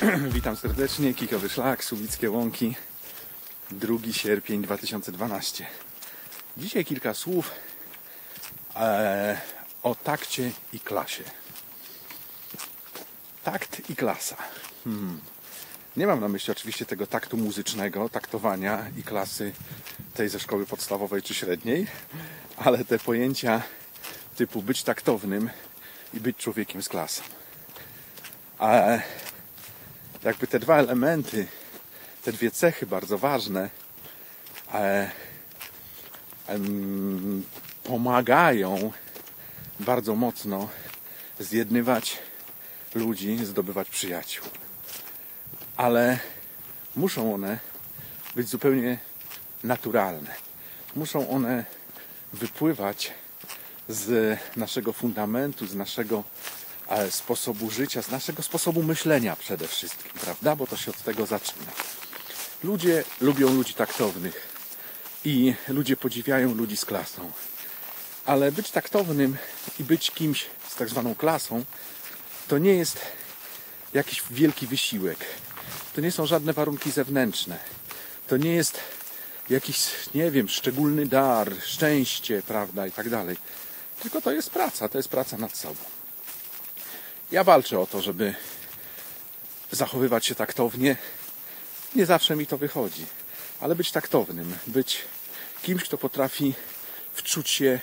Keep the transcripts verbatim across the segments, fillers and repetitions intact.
Witam serdecznie, Kikowy Szlak, Słubickie Łąki, drugi sierpień dwa tysiące dwunasty. Dzisiaj kilka słów e, o takcie i klasie. Takt i klasa. Hmm. Nie mam na myśli oczywiście tego taktu muzycznego, taktowania i klasy tej ze szkoły podstawowej czy średniej, ale te pojęcia typu być taktownym i być człowiekiem z klasą. A jakby te dwa elementy, te dwie cechy bardzo ważne e, e, pomagają bardzo mocno zjednywać ludzi, zdobywać przyjaciół. Ale muszą one być zupełnie naturalne. Muszą one wypływać z naszego fundamentu, z naszego sposobu życia, z naszego sposobu myślenia przede wszystkim, prawda? Bo to się od tego zaczyna. Ludzie lubią ludzi taktownych i ludzie podziwiają ludzi z klasą. Ale być taktownym i być kimś z tak zwaną klasą to nie jest jakiś wielki wysiłek. To nie są żadne warunki zewnętrzne. To nie jest jakiś, nie wiem, szczególny dar, szczęście, prawda, i tak dalej. Tylko to jest praca, to jest praca nad sobą. Ja walczę o to, żeby zachowywać się taktownie. Nie zawsze mi to wychodzi, ale być taktownym, być kimś, kto potrafi wczuć się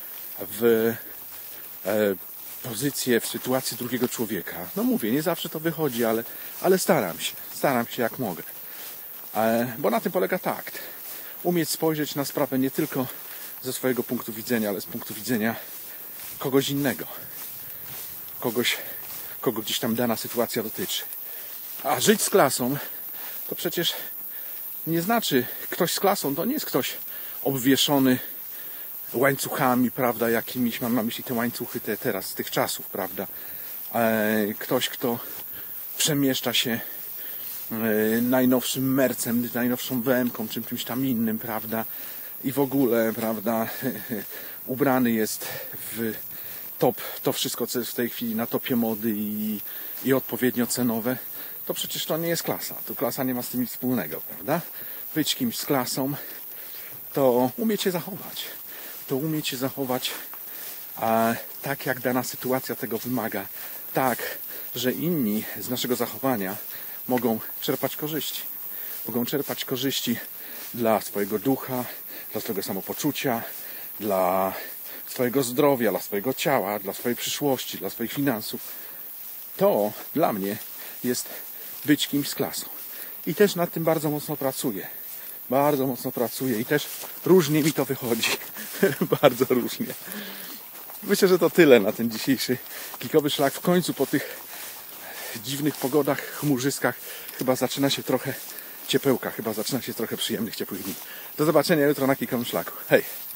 w e, pozycję, w sytuację drugiego człowieka. No mówię, nie zawsze to wychodzi, ale, ale staram się, staram się jak mogę. E, bo na tym polega takt. Umieć spojrzeć na sprawę nie tylko ze swojego punktu widzenia, ale z punktu widzenia kogoś innego. Kogoś, kogo gdzieś tam dana sytuacja dotyczy. A żyć z klasą to przecież nie znaczy, ktoś z klasą to nie jest ktoś obwieszony łańcuchami, prawda, jakimiś, mam na myśli te łańcuchy te teraz, z tych czasów, prawda. E, ktoś, kto przemieszcza się e, najnowszym mercem, najnowszą B M ką, czym czymś tam innym, prawda, i w ogóle, prawda, ubrany jest w top, to wszystko, co jest w tej chwili na topie mody i, i odpowiednio cenowe, to przecież to nie jest klasa. To klasa nie ma z tym nic wspólnego, prawda? Być kimś z klasą, to umieć się zachować. To umieć się zachować a, tak, jak dana sytuacja tego wymaga. Tak, że inni z naszego zachowania mogą czerpać korzyści. Mogą czerpać korzyści dla swojego ducha, dla swojego samopoczucia, dla swojego zdrowia, dla swojego ciała, dla swojej przyszłości, dla swoich finansów. To dla mnie jest być kimś z klasą. I też nad tym bardzo mocno pracuję. Bardzo mocno pracuję i też różnie mi to wychodzi. Bardzo różnie. Myślę, że to tyle na ten dzisiejszy Kikowy Szlak. W końcu po tych dziwnych pogodach, chmurzyskach chyba zaczyna się trochę ciepełka. Chyba zaczyna się trochę przyjemnych, ciepłych dni. Do zobaczenia jutro na Kikowym Szlaku. Hej!